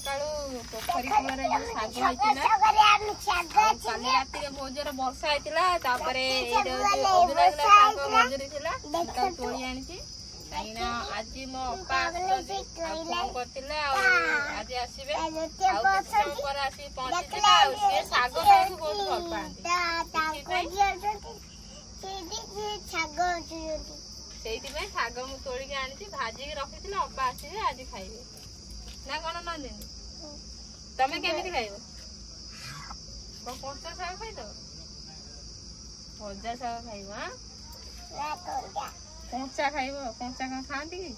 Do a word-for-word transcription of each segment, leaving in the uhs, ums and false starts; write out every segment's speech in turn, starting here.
सकाळू पोखरी कूଳରେ जो ଶାଗ ହେଇଥିଲା କାଲି ରାତିରେ ବହୁତ ଜୋର ବର୍ଷା ହେଇଥିଲା ତାପରେ ଅଭିଲାଷ ଶାଗ ମଜୁରୀ ଥିଲା ତାକୁ ତୋଳି ଆଣିଛି କାହିଁକିନା ଆଜି ମୋ ଅପା ଆସୁଛନ୍ତି ଫୋନ କରିଥିଲେ ଆଉ ଆଜି ଆସିବେ ଆଉ କିଛି ସମୟ ପରେ ଆସିକି ପହଞ୍ଚିଥିଲେ ଆଉ ସିଏ ଶାଗ ଖାଇବାକୁ ବହୁତ ଭଲ ପାଆନ୍ତି ସେଇଥିପାଇଁ ଶାଗ ମୁଁ ତୋଳିକି ଆଣିଛି ଭାଜିକି ରଖିଥିଲେ ଅପା ଆସିବେ ଆଜି ଖାଇବେ ନା କଣ ନନ୍ଦିନୀ ତମେ କେମିତି ଖାଇବ କଞ୍ଚା ଶାଗ ଖାଇଦବ ଭଜା ଶାଗ ଖାଇବ କଞ୍ଚା ଖାଇବ କଞ୍ଚା କଣ ଖାଆନ୍ତି କି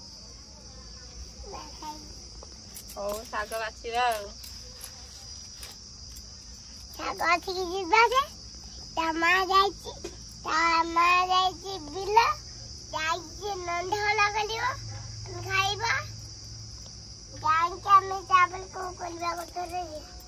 ହଉ ଶାଗ ବାଛିବା ଆଉ ଶାଗ ଆସିକି ଯିବା ଯେ ତା ମା ଯାଇଛି ତା ମା ଯାଇଛି ବିଲ ଯାଇଛି ନଣ୍ଡା ହଲା କରିବ ଖାଇବା ଯାଇକି ଆମେ ଚାବଲ କଣ କରିବା ଗୋଟେ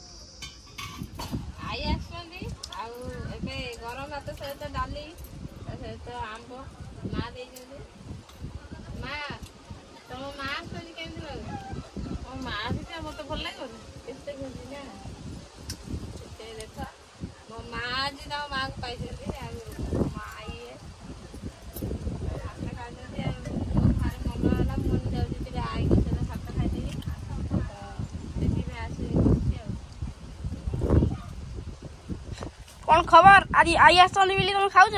ଆଇ ଆସୁଛନ୍ତି ଆଉ ଏବେ ଗରମ ଭାତ ସହିତ ଡାଲି ତା ସହିତ ଆମ୍ବ ମା ଦେଇଛନ୍ତି ମା ତମ ମା ଆସୁଛନ୍ତି କେମିତି ଲାଗୁଛି ମୋ ମା ଆସିଛି ମତେ ଭଲ ଲାଗିବନି କେତେ ଖୁସି ନା କେତେ ଦେଖ ମୋ ମା ଆଜି ତମ ମାକୁ ପାଇଛନ୍ତି ଆଉ ମା ଇଏ ଭାତ ଖାଇଛନ୍ତି ଆଉ ଭାରି ମନ ହେଲା ମୁଁ ଯାଉଛି ଟିକେ ଆଈଙ୍କ ସହିତ ଭାତ ଖାଇଦେବି ସେଥିପାଇଁ ଆସିକି ବସିଛି ଆଉ कौन खबर आज आई आसली बोली तुम खाऊ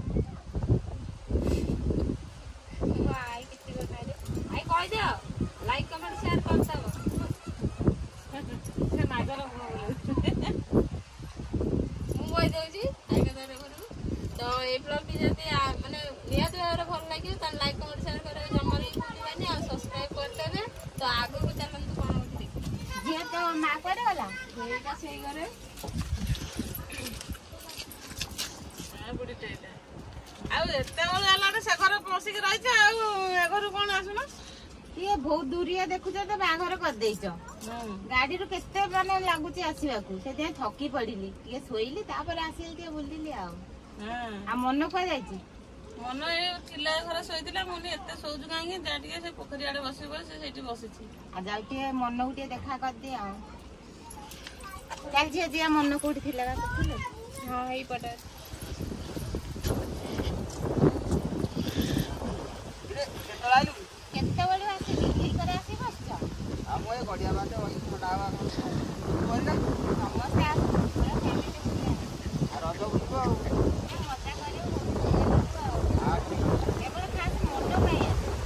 आई किसी को आई कह दियो लाइक कमेंट शेयर कर दब से नागर मु कह दउची आई के दरे करू तो ए ब्लॉग भी जदी माने नियत भाव भल लागे त लाइक कमेंट शेयर करे जमा नहीं भूलिबानी आ सब्सक्राइब कर देबे तो आगो को चलन तो कोन होती जे तो ना करे वाला एटा सही करे बहुत दूरिया देखुच तो बाघर करदेच गाड़ी रू केते माने लागुची आसीबाकू से थकी पड़िली टे शोइली आसिली टे बुलिली आ मन कुआ जाइची मन थिला घर शोइतिला मुनी एते सोजु कांगे जा टिके से पोखरी आडे बसी बस से सेठी बसिची आ जाउ टे मन को टे देखा कर दे आ चल जे जे मन कोठी थिला का कथिले हां हेई पटा केते बळे आसी बिक्री करे आसी बसछ हम ए गडिया बाटे ओइ मोटावा कोइला समस्या आ पूरा फैमिली बुले आ रज बुलबो मजा करियो आ केवल खास मन पाई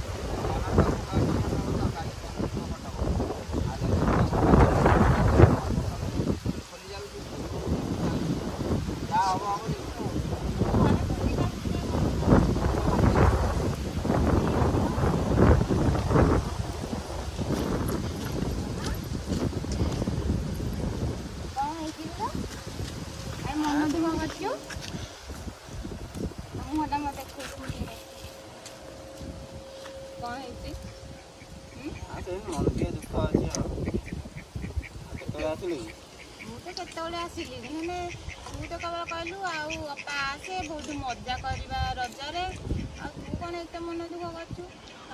बहुत मजा करवा रजरे तू कौन एत मन दुख कर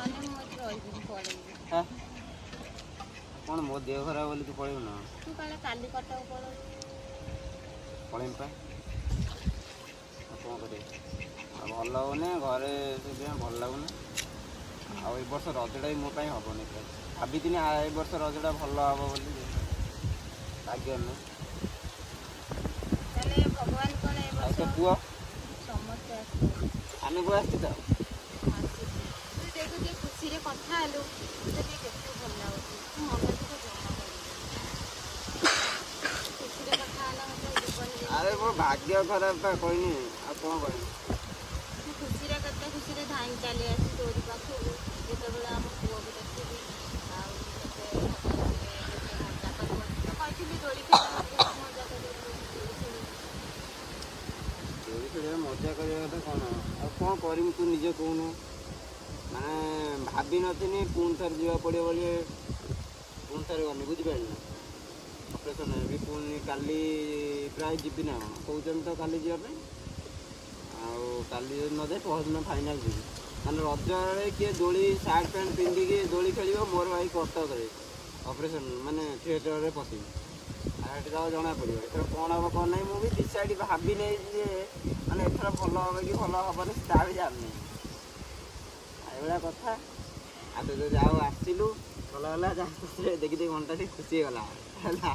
कौन मो देह खराब बोली तू पड़े ना तू कल काली कटक पड़े पड़े कौन करे भल लगुनि घरे भल लगुनि आ वर्ष रजटा भी मोपाई हेनी भाभी ए वर्ष रजटा भल हम बोली भाग्य भगवान कौन पुआ समस्ते आने को आसी तो देखो खुशी रे कथा हेलु केते भल लागो मन दुख जमा खुशी रे कथा हला मतलब जीवन अरे वो भाग्य खराब था कोई नहीं आ कौन करी खुशी रे कथा खुशी रे धाई चली आसी तोरी पाखु जेते बेला हम पुआ को देखि आ मजा कर तो कहथिली तोरी के मजा कर मजा करवा कौन आ कौन कर तू निजे कहूनु माने भाभी नी पुणी थर जा पड़े बोली पुणी थर गनी बुझिपार ऑपरेशन भी पुणी काली प्राय जीवी ना कौन कहते तो काली जावाई आली न जाए पहरदिन फाइनाल जी मैंने रज किए दोली सार्ट पैंट पिंधिकी दोली खेल मोर भाई कटक ଅପରେସନ୍ ମାନେ ଥିଏଟରରେ ପଶିବି ଆଉ ସେଠି ତ ଜଣା ପଡ଼ିବ ଏଥର କ'ଣ ହେବ କ'ଣ ନାହିଁ ମୁଁ ବି ଡିସାଇଡ଼ ଭାବି ନେଇ ଯେ ମାନେ ଏଥର ଭଲ ହେବ କି ଭଲ ହେବନି ତା ବି ଜାଣିନି ଏଇଭଳିଆ କଥା। ଆଉ ତୁ ଯଦି ଆଉ ଆସିଲୁ ଭଲ ହେଲା ଯାହା ଦେଖି ଦେଖି ଘଣ୍ଟା ଟିକେ ଖୁସି ହେଇଗଲା ହେଲା।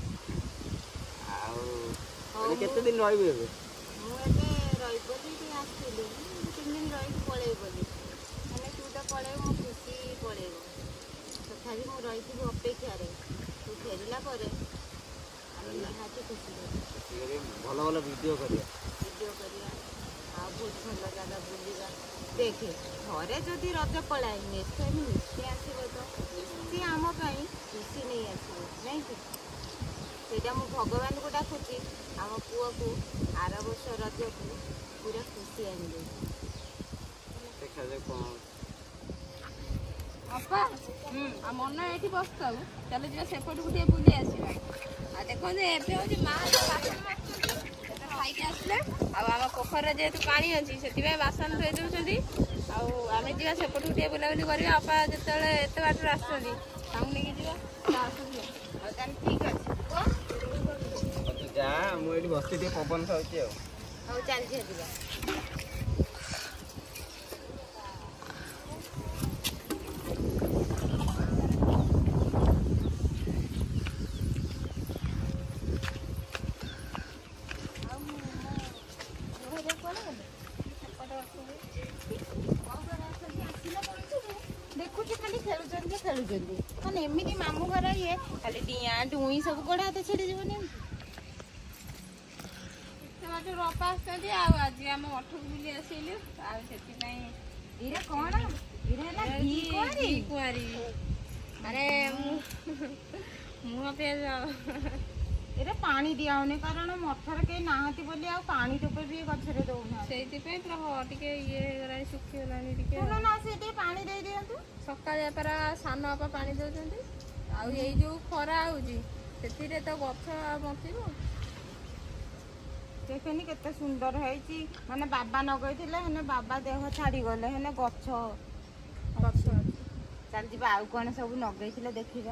ଆଉ କେତେ ଦିନ ରହିବୁ ଏବେ? ମୁଁ ଏବେ ରହିବି ବୋଲି ଟିକେ ଆସିଥିଲି ତିନି ଦିନ ରହିକି ପଳେଇବି ବୋଲି ମାନେ ତୁ ତ ପଳେଇବୁ ମୋ ଖୁସି ପଳେଇବ ତଥାପି ମୁଁ ରହିଥିବି ଅପେକ୍ଷାରେ ତୁ ଫେରିଲା ପରେ ଆମେ ନିହାତି ଖୁସି କରିବା ଭଲ ଭଲ ଭିଡ଼ିଓ କରିବା ଭିଡ଼ିଓ କରିବା ଆଉ ବହୁତ ଭଲ ଜାଗା ବୁଲିବା। ଦେଖେ ଘରେ ଯଦି ରଜ ପଳାଏ ନେକ୍ସଟ ଟାଇମ୍ ନିଶ୍ଚୟ ଆସିବ ତ ସିଏ ଆମ ପାଇଁ ଖୁସି ନେଇ ଆସିବ ନାଇଁ କି ସେଇଟା ମୁଁ ଭଗବାନଙ୍କୁ ଡାକୁଛି ଆମ ପୁଅକୁ ଆର ବର୍ଷ ରଜକୁ ପୁରା ଖୁସି ଆଣିବେ। ଦେଖାଯାଉ କ'ଣ ଅପା ଆଉ ମନ ଏଇଠି ବସିଥାଉ ଚାଲ ଯିବା ସେପଟକୁ ଟିକେ ବୁଲି ଆସିବା। ଆଉ ଦେଖନ୍ତୁ ଏବେ ହଉଛି ମା ବାସନ ଖାଇକି ଆସିଲେ ଆଉ ଆମ ପୋଖରୀରେ ଯେହେତୁ ପାଣି ଅଛି ସେଥିପାଇଁ ବାସନ ଧୋଇ ଦେଉଛନ୍ତି ଆଉ ଆମେ ଯିବା ସେପଟକୁ ଟିକେ ବୁଲାବୁଲି କରିବା। ଅପା ଯେତେବେଳେ ଏତେ ବାଟରୁ ଆସୁଛନ୍ତି ତାଙ୍କୁ ନେଇକି ଯିବା ଆସୁଛୁ ଆଉ ତାହେଲେ ଠିକ୍ ଅଛି ତୁ ଯା ମୁଁ ଏଇଠି ବସିଛି ଟିକେ ପବନ ଖାଉଛି ଆଉ ହଉ ଚାଲିଛି ଯିବା। ଦେଖୁଛି ଖାଲି ଖେଳୁଛନ୍ତି ଖେଳୁଛନ୍ତି ମାନେ ଏମିତି ମାମୁଁ ଘର ଇଏ ଖାଲି ଡିଆଁ ଡୁଇଁ ସବୁ ଗୋଡ଼ ହାତ ଛିଡ଼ିଯିବନି ବାଟରୁ ଅପା ଆସୁଛନ୍ତି ଆଉ ଆଜି ଆମ ମଠକୁ ବୁଲି ଆସିଲୁ ଆଉ ସେଥିପାଇଁ ଏଇଟା କ'ଣ ଏଇଟା ହେଲା ଘି କୁଆଁରୀ କୁଆଁରୀ ମାନେ ମୁହଁ ପିଆଜ ଏଇଟା ପାଣି ଦିଆହଉନି କାରଣ ମଠରେ କେହି ନାହାନ୍ତି ବୋଲି ଆଉ ପାଣି ଟୋପେ ବି ଗଛରେ ଦଉନାହାନ୍ତି ସେଇଥିପାଇଁ ପୁରା ଟିକେ ଇଏ ହେଇଗଲାଣି ଶୁଖିଗଲାଣି ଟିକେ ଶୁଣ ନା ସେ ଟିକେ ପାଣି ଦେଇଦିଅନ୍ତୁ ସକାଳେ ପରା ସାନ ବାପା ପାଣି ଦେଉଛନ୍ତି ଆଉ ଏଇ ଯୋଉ ଖରା ହଉଛି ସେଥିରେ ତ ଗଛ ବଞ୍ଚିବ। ଦେଖେନି କେତେ ସୁନ୍ଦର ହେଇଛି ମାନେ ବାବା ନଗେଇଥିଲେ ହେନେ ବାବା ଦେହ ଛାଡ଼ିଗଲେ ହେନେ ଗଛ ଗଛ ଚାଲି ଯିବା ଆଉ କ'ଣ ସବୁ ନଗେଇଥିଲେ ଦେଖିବା।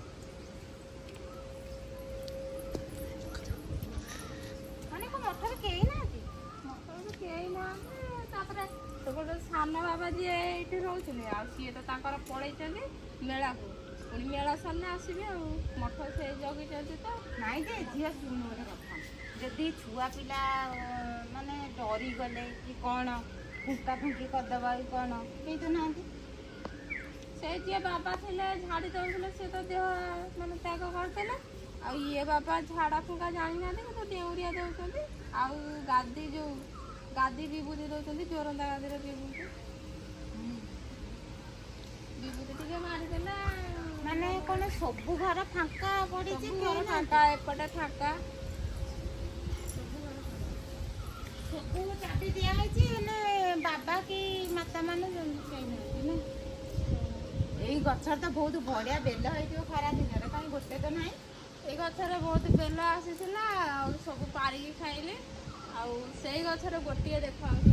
ମାନେ କ'ଣ ମଠରେ କେହି ନାହାନ୍ତି ମଠରେ କେହି ନାହାନ୍ତି ତାପରେ ସେପଟେ ସାନ ବାବା ଯିଏ ଏଇଠି ରହୁଛନ୍ତି ଆଉ ସିଏ ତ ତାଙ୍କର ପଳେଇଛନ୍ତି ମେଳାକୁ ପୁଣି ମେଳା ସରିଲେ ଆସିବେ ଆଉ ମଠ ସେ ଜଗିଛନ୍ତି ତ ନାଇଁ ଯେ ଝିଅ ଶୁଣୁ ଗୋଟେ କଥା ଯଦି ଛୁଆ ପିଲା ମାନେ ଡରିଗଲେ କି କ'ଣ ଫୁଙ୍କା ଫୁଙ୍କି କରିଦେବା କି କ'ଣ କେହି ତ ନାହାନ୍ତି। ସେ ଯିଏ ବାବା ଥିଲେ ଝାଡ଼ି ଦେଉଥିଲେ ସେ ତ ଦେହ ମାନେ ତ୍ୟାଗ କରିଥିଲେ ଆଉ ଇଏ ବାବା ଝାଡ଼ା ଫୁଙ୍କା ଜାଣିନାହାନ୍ତି କିନ୍ତୁ ଡେଉଁରିଆ ଦେଉଛନ୍ତି ଆଉ ଗାଦି ଯୋଉ ଗାଦି ବିଭୂତି ଦେଉଛନ୍ତି ଜୋରନ୍ଦା ଗାଦିର ବିଭୂତି ବିଭୂତି ଟିକେ ମାରିଦେଲେ ମାନେ କ'ଣ ସବୁ ଘର ଫାଙ୍କା ପଡ଼ିଛି ଘର ଫାଙ୍କା ଏପଟେ ଫାଙ୍କା ସବୁ ଚାବି ଦିଆହେଇଛି ହେଲେ ବାବା କି ମାତା ମାନେ କେହି ନାହାନ୍ତି ନା। ଏଇ ଗଛରେ ତ ବହୁତ ବଢ଼ିଆ ବେଲ ହେଇଥିବ ଖରା ଦିନରେ କାହିଁ ଗୋଟେ ତ ନାହିଁ। ଏଇ ଗଛରେ ବହୁତ ବେଲ ଆସିଥିଲା ଆଉ ସବୁ ପାରିକି ଖାଇଲେ ଆଉ ସେଇ ଗଛରେ ଗୋଟିଏ ଦେଖାଉଛି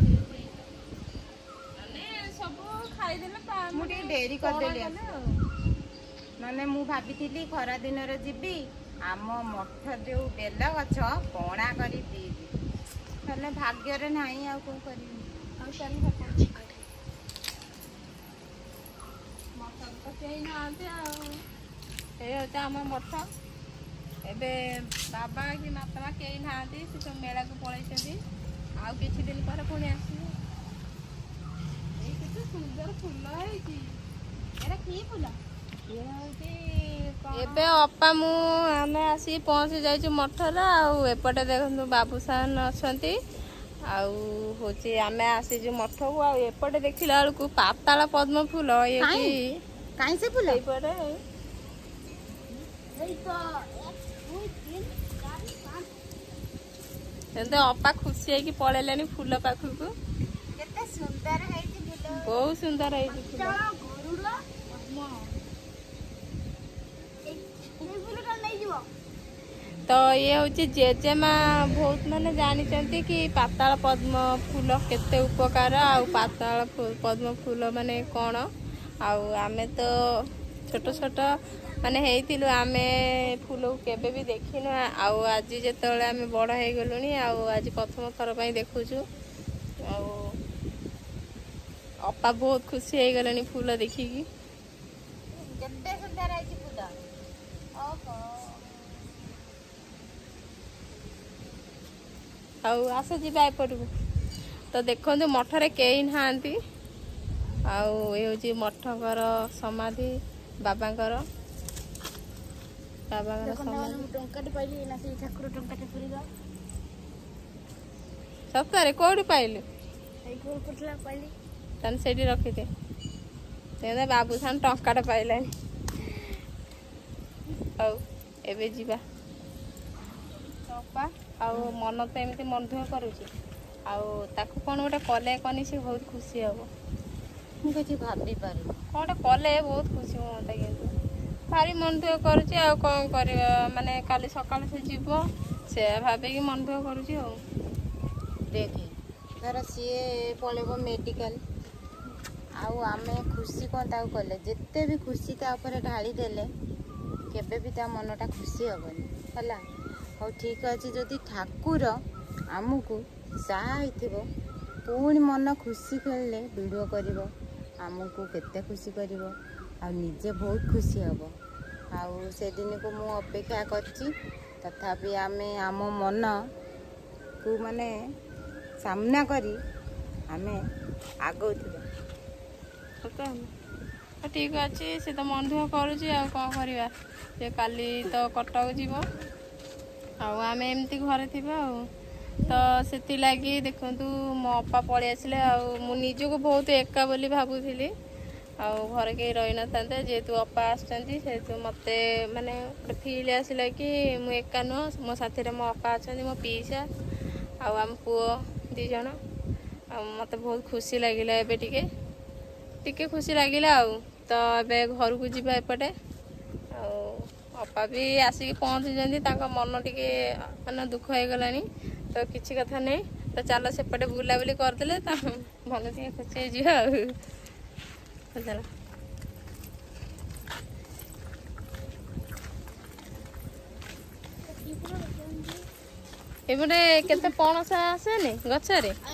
ମାନେ ସବୁ ଖାଇଦେଲେ ମୁଁ ଟିକେ ଡେରି କରିଦେଲି ମାନେ ମୁଁ ଭାବିଥିଲି ଖରା ଦିନରେ ଯିବି ଆମ ମଠ ଯୋଉ ବେଲ ଗଛ ପଣା କରି ପିଇବି ହେଲେ ଭାଗ୍ୟରେ ନାହିଁ ଆଉ କ'ଣ କରିବି। ଆଉ ଚାଲି ମଠରେ ତ କେହି ନାହାନ୍ତି ଆଉ ଏଇ ହଉଛି ଆମ ମଠ। ଏବେ ବାବା କି ମାତା ମା କେହି ନାହାନ୍ତି ସେ ସବୁ ମେଳାକୁ ପଳେଇଛନ୍ତି ଆଉ କିଛି ଦିନ ପରେ ପୁଣି ଆସିବେ। ଏଇ କେତେ ସୁନ୍ଦର ଫୁଲ ହେଇଛି ଏଇଟା କି ଫୁଲ? ଏବେ ଅପା ମୁଁ ଆମେ ଆସିକି ପହଞ୍ଚି ଯାଇଛୁ ମଠରେ ଆଉ ଏପଟେ ଦେଖନ୍ତୁ ବାବୁସାନ ଅଛନ୍ତି ଆଉ ହଉଛି ଆମେ ଆସିଛୁ ମଠକୁ ଆଉ ଏପଟେ ଦେଖିଲା ବେଳକୁ ପାତାଳ ପଦ୍ମ ଫୁଲ ଏଇଠି କାହିଁ ସେ ଫୁଲ ଏଇପଟେ ଏମିତି ଅପା ଖୁସି ହେଇକି ପଳେଇଲେଣି ଫୁଲ ପାଖକୁ। କେତେ ସୁନ୍ଦର ହେଇଛି ଫୁଲ ବହୁତ ସୁନ୍ଦର ହେଇଛି ଫୁଲ। ତ ଇଏ ହଉଛି ଜେଜେମା ବହୁତ ମାନେ ଜାଣିଛନ୍ତି କି ପାତାଳ ପଦ୍ମ ଫୁଲ କେତେ ଉପକାର ଆଉ ପାତାଳ ପଦ୍ମ ଫୁଲ ମାନେ କ'ଣ ଆଉ ଆମେ ତ छोट छोट माने हेइतिलु आमे फूल केबे भी देखिनु आउ आज जेतेबेले आमे बड़ हे गलुनी आउ आज प्रथम थर पई देखुछु आउ अपा बहुत खुशी हे गलनी फूल देखिकी केते सुंदर आइची फूल ओहो आउ आस जीवा एपटू तो देखो मठरे कई नाहांती आउ ये मठकर समाधि बाबांकर बाबांकर समाधि टंकाटे पाइली ना से ठाकुर टंकाटे पुरीगा सप्ताहे कोठी पाइले आई कोल पटला पाइली तन सेठी रखिते तेने बाबू सान टंकाटे पाइलानी आउ एबे जीवा चपा आउ मन तो एमती मन दुख करूची आउ ताकू कौन गोटे कले कनी से बहुत खुशी हम मुझे किसी भाभी पारे कौन कले बहुत खुशी मत कि भारी मन दुख करुची आउ कौन कर माने काली सकाळ से जीव से भावे कि मन दुख करुची आउ देखे धर सी पलैब मेडिकल आउ आमे खुशी कौन ताऊ कले जिते भी खुशी ता ऊपर ढाली देले केबे भी ता मनटा खुशी हेबनी हला हो ठीक अच्छे जदि ठाकुर आमको साइथिबो पुणी मन खुशी खेलले वीडियो करिवो आमको केते खुशी करिवो आ निजे बहुत खुशी हबो आउ से दिन को मु अपेक्षा करची तथापि आमे आम मन को माने सामना करी आमे आगो थिबा ठीक अच्छे से तो मन दुख करुची आ कौन करवा से काली तो कटक जीव आमे एमती घरे थिबा तो से लगी देखु मो अपा पलि आसिले मु निजको बहुत एका बोली भाबुली आरे कहीं रही न था जेहेतु अपा आसतु मत माने फिल आसला कि मुझे एका नुह मो साथी मो अपा अच्छा मो पीसा आम पुओ दीज मत बहुत खुशी लगिला एबे टिके टिके खुशी लगिला आउ तो एबे घर को जीवा एपटे अपा भी आसिक पहुँची मन टिके माने दुख हो गलानी तो किसी कथा नहीं तो चलो सेपटे बुलाबुली करदे मन टे खुशी हो चल एपटे केते पणस आसेनी गछरे